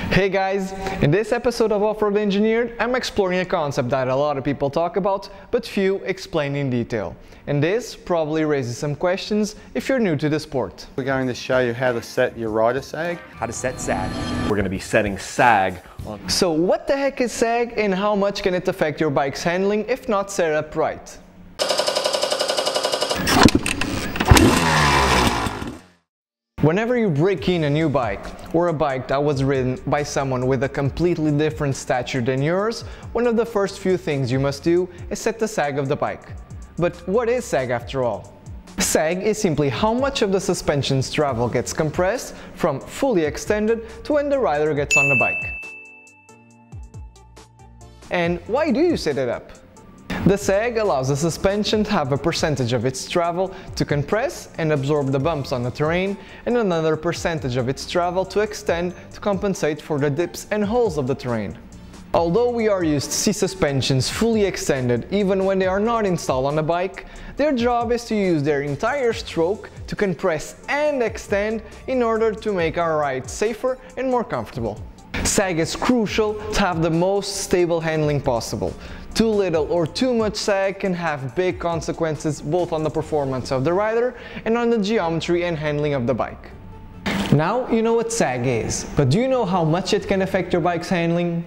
Hey guys, in this episode of Offroad Engineered, I'm exploring a concept that a lot of people talk about, but few explain in detail. And this probably raises some questions if you're new to the sport. We're going to show you how to set your rider SAG. How to set SAG. We're going to be setting SAG on. So what the heck is SAG and how much can it affect your bike's handling if not set up right? Whenever you break in a new bike, or a bike that was ridden by someone with a completely different stature than yours, one of the first few things you must do is set the SAG of the bike. But what is SAG after all? SAG is simply how much of the suspension's travel gets compressed from fully extended to when the rider gets on the bike. And why do you set it up? The SAG allows the suspension to have a percentage of its travel to compress and absorb the bumps on the terrain, and another percentage of its travel to extend to compensate for the dips and holes of the terrain. Although we are used to see suspensions fully extended even when they are not installed on the bike, their job is to use their entire stroke to compress and extend in order to make our ride safer and more comfortable. SAG is crucial to have the most stable handling possible. Too little or too much SAG can have big consequences both on the performance of the rider and on the geometry and handling of the bike. Now you know what SAG is, but do you know how much it can affect your bike's handling?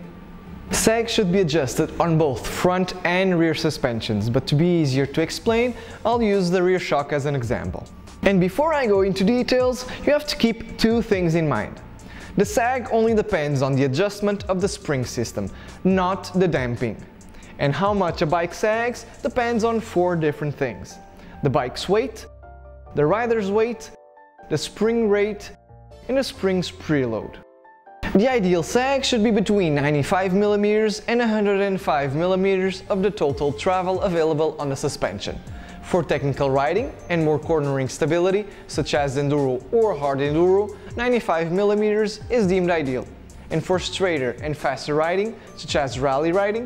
SAG should be adjusted on both front and rear suspensions, but to be easier to explain, I'll use the rear shock as an example. And before I go into details, you have to keep two things in mind. The SAG only depends on the adjustment of the spring system, not the damping. And how much a bike sags depends on four different things: the bike's weight, the rider's weight, the spring rate, and the spring's preload. The ideal sag should be between 95 mm and 105 mm of the total travel available on the suspension. For technical riding and more cornering stability, such as enduro or hard enduro, 95 mm is deemed ideal. And for straighter and faster riding, such as rally riding,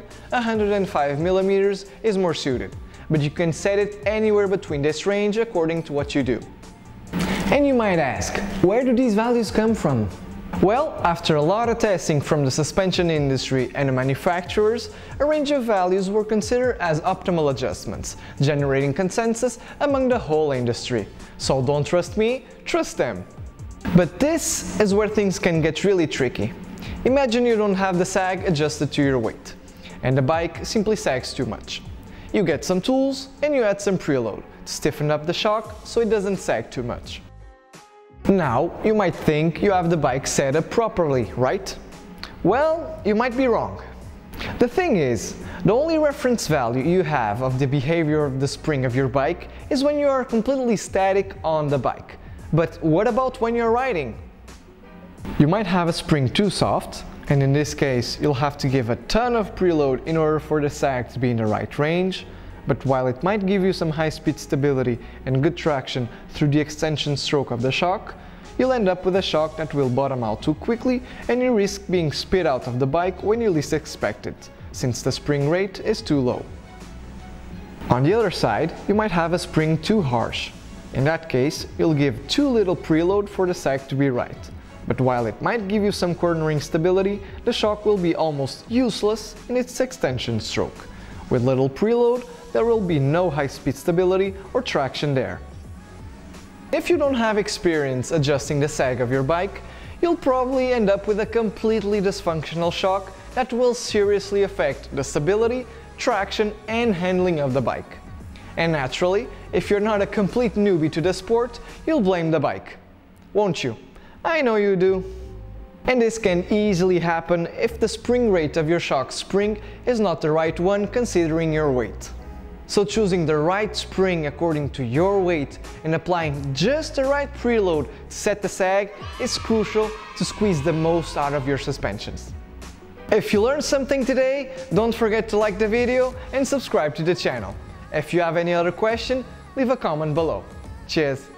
105 mm is more suited. But you can set it anywhere between this range according to what you do. And you might ask, where do these values come from? Well, after a lot of testing from the suspension industry and the manufacturers, a range of values were considered as optimal adjustments, generating consensus among the whole industry. So don't trust me, trust them. But this is where things can get really tricky. Imagine you don't have the SAG adjusted to your weight, and the bike simply sags too much. You get some tools and you add some preload to stiffen up the shock so it doesn't sag too much. Now, you might think you have the bike set up properly, right? Well, you might be wrong. The thing is, the only reference value you have of the behavior of the spring of your bike is when you are completely static on the bike. But what about when you're riding? You might have a spring too soft, and in this case you'll have to give a ton of preload in order for the sag to be in the right range. But while it might give you some high-speed stability and good traction through the extension stroke of the shock, you'll end up with a shock that will bottom out too quickly and you risk being spit out of the bike when you least expect it, since the spring rate is too low. On the other side, you might have a spring too harsh. In that case, you'll give too little preload for the sag to be right. But while it might give you some cornering stability, the shock will be almost useless in its extension stroke. With little preload, there will be no high-speed stability or traction there. If you don't have experience adjusting the sag of your bike, you'll probably end up with a completely dysfunctional shock that will seriously affect the stability, traction, and handling of the bike. And naturally, if you're not a complete newbie to the sport, you'll blame the bike. Won't you? I know you do. And this can easily happen if the spring rate of your shock spring is not the right one considering your weight. So choosing the right spring according to your weight and applying just the right preload to set the sag is crucial to squeeze the most out of your suspensions. If you learned something today, don't forget to like the video and subscribe to the channel. If you have any other question, leave a comment below. Cheers!